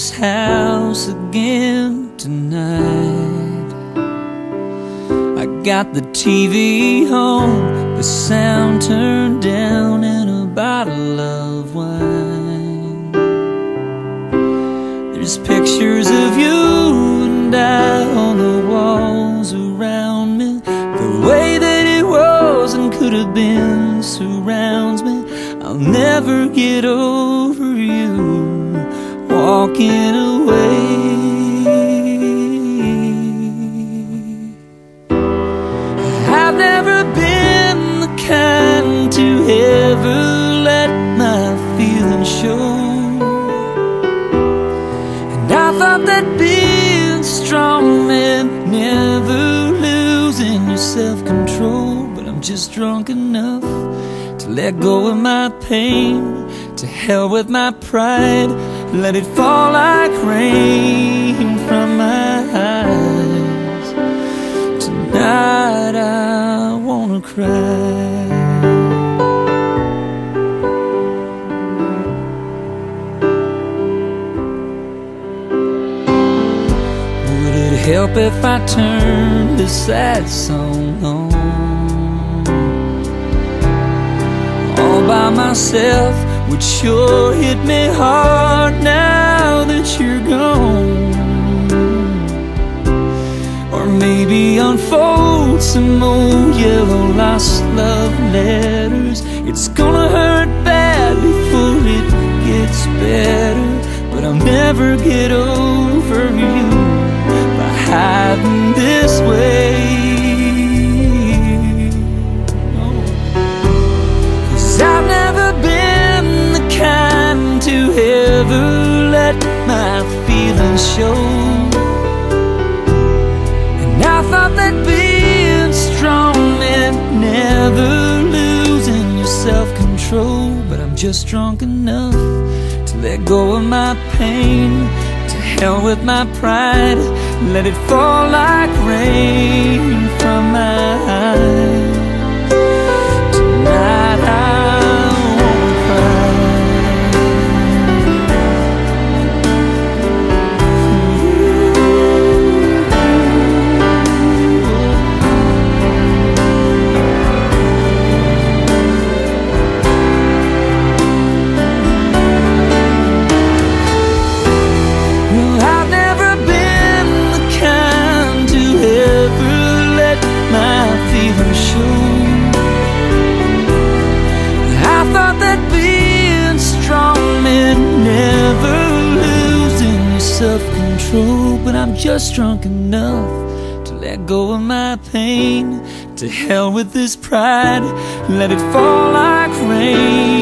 this house again tonight. I got the TV on, the sound turned down, and a bottle of wine. There's pictures of you and I on the walls around me. The way that it was and could have been surrounds me. I'll never get over you walking away. I've never been the kind to ever let my feelings show, and I thought that being strong meant never losing your self-control. But I'm just drunk enough to let go of my pain. To hell with my pride, let it fall like rain from my eyes. Tonight I wanna cry. Would it help if I turned this sad song on all by myself? Would sure hit me hard now that you're gone. Or maybe unfold some old yellow lost love letters. It's gonna hurt bad before it gets better, but I'll never get over you by hiding this way. I've never been the kind to ever let my feelings show, and I thought that being strong meant never losing your self-control. But I'm just drunk enough to let go of my pain. To hell with my pride, let it fall like rain from my eyes. Tonight self-control, but I'm just drunk enough to let go of my pain. To hell with this pride, let it fall like rain.